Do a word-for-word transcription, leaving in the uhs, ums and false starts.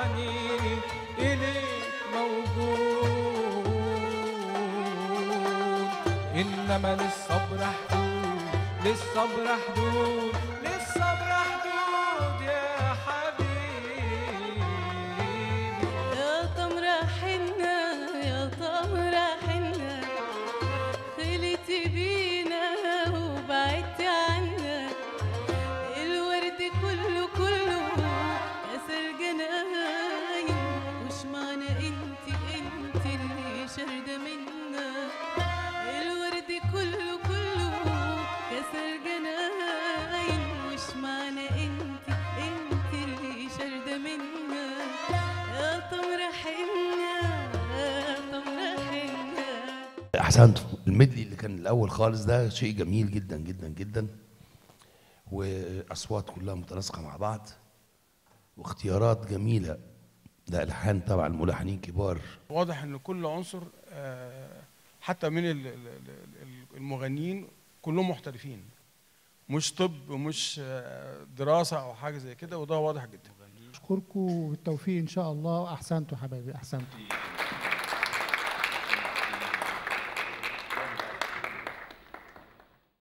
تعنيني إليك موجود، إنما للصبر حدود، للصبر حدود، للصبر حدود يا حبيبي. يا تمرة حنة يا تمرة حنة، خلتي بينا وبعدتي عنا، الورد كله كله كسر جناين، وش معنى انت انت اللي شاردة منا، الورد كله كله كسر جناين، وش معنى انت انت اللي شاردة منا، يا تمرة حنة يا تمرة حنة. احسنتوا. الميدلي اللي كان الاول خالص ده شيء جميل جدا جدا جدا، واصوات كلها متناسقه مع بعض، واختيارات جميله، ده الحان طبعا ملحنين كبار. واضح ان كل عنصر حتى من المغنيين كلهم محترفين، مش طب ومش دراسه او حاجه زي كده، وده واضح جدا. اشكركم بالتوفيق ان شاء الله، واحسنتوا حبايبي احسنتوا.